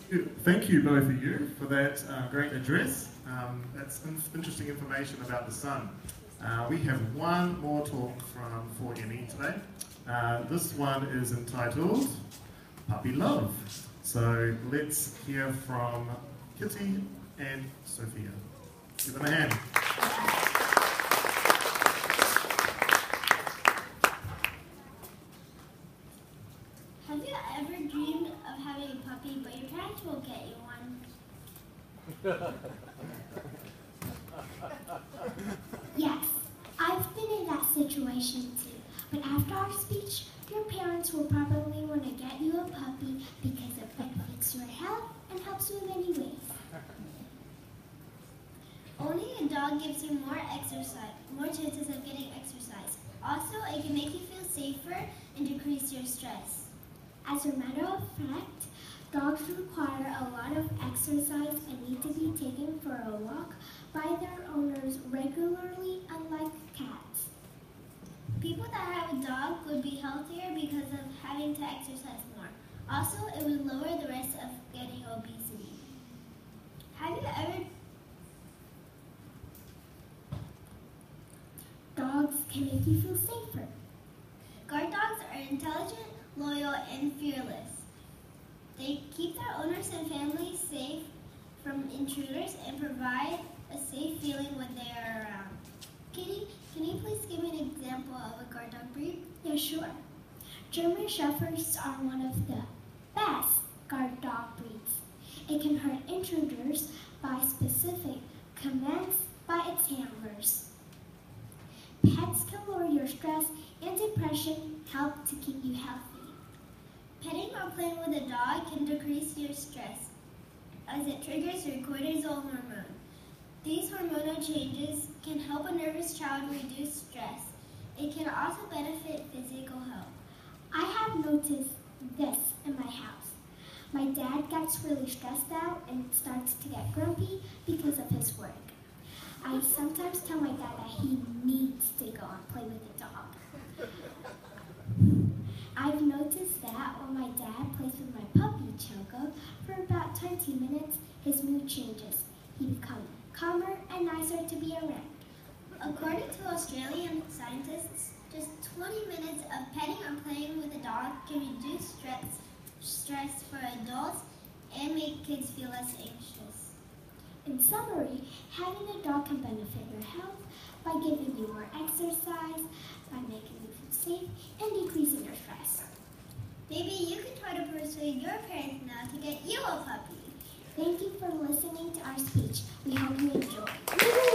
Thank you both of you for that great address. That's interesting information about the sun. We have one more talk from 4ME today. This one is entitled Puppy Love. So let's hear from Kitty and Sophia. Give them a hand. Have you ever dreamed of having a puppy, but your parents won't get you one? Yes, I've been in that situation too. But after our speech, your parents will probably want to get you a puppy because it benefits your health and helps you in many ways. Owning a dog gives you more chances of getting exercise. Also, it can make you feel safer and decrease your stress. As a matter of fact, dogs require a lot of exercise and need to be taken for a walk by their owners regularly, unlike cats. People that have a dog would be healthier because of having to exercise more. Also, it would lower the risk of getting obesity. Have you ever... Dogs can make you feel safer. Guard dogs are intelligent, loyal, and fearless. They keep their owners and families safe from intruders and provide a safe feeling when they are around. Kitty, can you please give me an example of a guard dog breed? Yeah, sure. German Shepherds are one of the best guard dog breeds. It can hurt intruders by specific commands by its handlers. Pets can lower your stress and depression, help to keep you healthy. Petting or playing with a dog can decrease your stress as it triggers your cortisol hormone. These hormonal changes can help a nervous child reduce stress. It can also benefit physical health. I have noticed this in my house. My dad gets really stressed out and starts to get grumpy because of his work. I sometimes tell my dad that he needs to go and play with the dog. I've noticed that when my dad plays with my puppy, Choco, for about 20 minutes, his mood changes. He becomes calmer and nicer to be around. According to Australian scientists, just 20 minutes of petting or playing with a dog can reduce stress for adults and make kids feel less anxious. In summary, having a dog can benefit your health by giving you more exercise, by making you feel safe, and decreasing your stress. Maybe you can try to persuade your parents now to get you a puppy. Thank you for listening to our speech. We hope you enjoy.